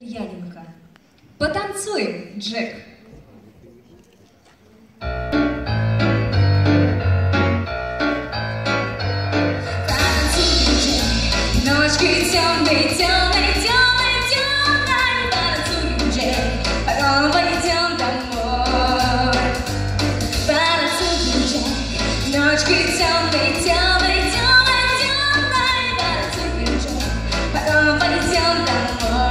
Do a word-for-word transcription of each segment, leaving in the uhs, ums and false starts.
Яненко. Потанцуем, Джек. Потанцуем, Джек. Ночки темные, темные, темные, темные. Потанцуем, Джек. Потом пойдем домой. Потанцуем, Джек. Ночки темные, темные, темные, темные. Потанцуем, Джек. Потом пойдем домой.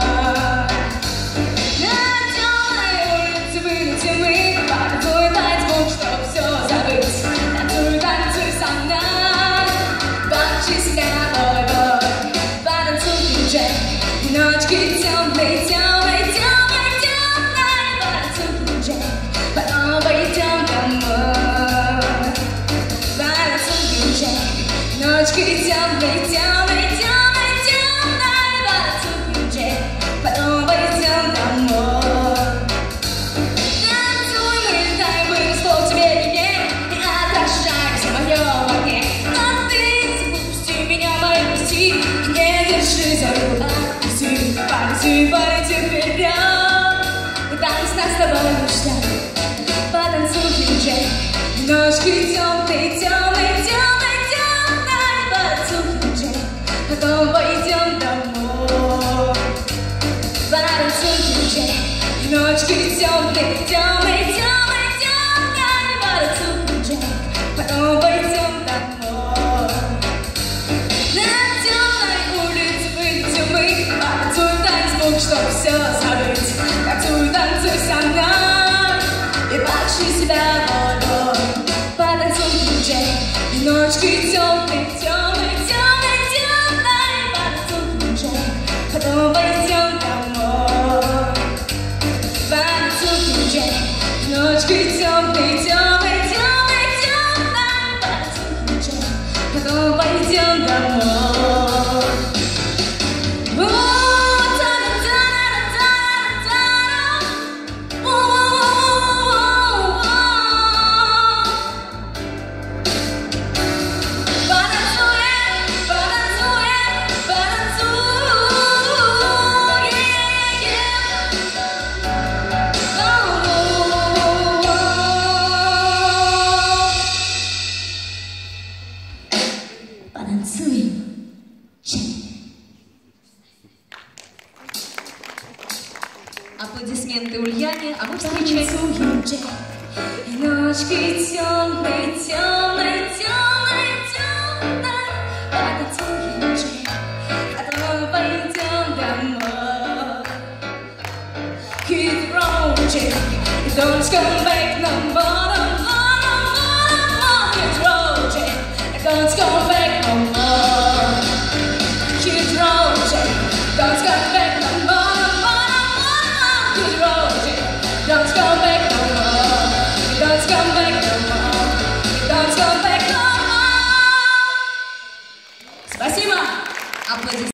Ночки темные, темные, темные, темные. Потанцуем, Джек. Потом пойдем домой. Потанцуем, Джек. Ночки темные, темные, темные, темные. Потанцуем, Джек. Потом пойдем домой. Танцуй, мы летаем, мы стол тебе и мне, и отражаемся в моем огне. Но ты запусти меня, мои пути, не держи за руку. Полети, полети вперед, и танец нас с тобой ждет. Потанцуем, Джек. Ночки темные, темные, темные, темные. Потанцуем, Джек. Потом пойдем домой. Потанцуем, Джек. Ночки темные, темные, темные, темные. Потанцуем, Джек. Потом пойдем домой. На темной улице выйдем мы. Потанцуем, чтобы все забыть. Танцуй, танцуй со мной и пошли себя водой. Потанцуем, Джек. Ночки темные, темные, темные, темные. Потанцуем, Джек. Потом пойдем домой. Потанцуем, Джек. Ночки темные, темные, темные, темные. Потанцуем, Джек. Потом пойдем домой. Потанцуем, Джек. Аплодисменты Ульяне, а мы встречаем. Потанцуем, Джек. И ночки темные, темные, темные, темные. Потанцуем, Джек. Потом пойдем домой. Keep on, Джек. Don't come back no more, no more, no more, no more. Keep on, Джек. Don't